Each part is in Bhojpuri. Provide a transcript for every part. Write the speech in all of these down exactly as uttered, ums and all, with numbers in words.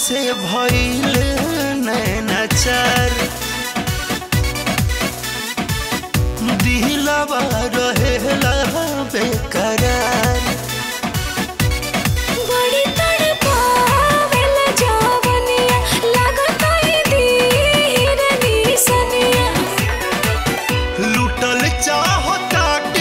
से भइल नैनाचार दिलवा रहेला बेकरार बड़ी तड़पावेला जवनिया लागता ई धीर निसनिया लुटल चाहता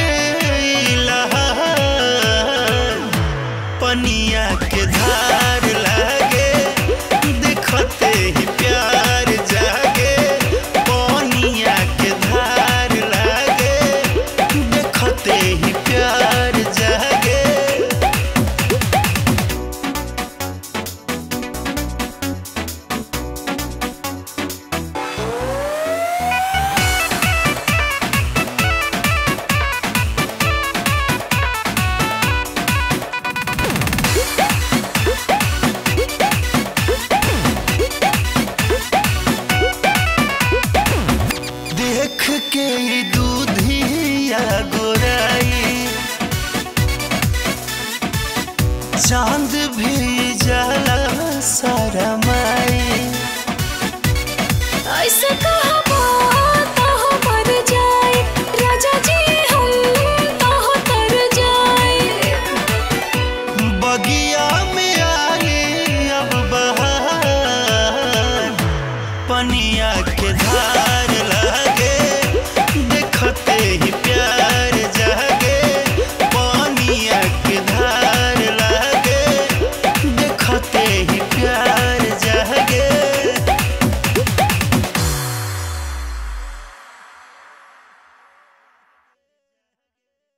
पनिया के धार लागे देखते ही प्यार जागे पनिया के धार लागे देखते ही प्यार जागे देख के दूधिया गोराई चांद भी जाला सारा माई ऐसे कहबो तो मर जाए राजा जी हम तो तर जाए बगिया में आई अब बहार पनिया के धार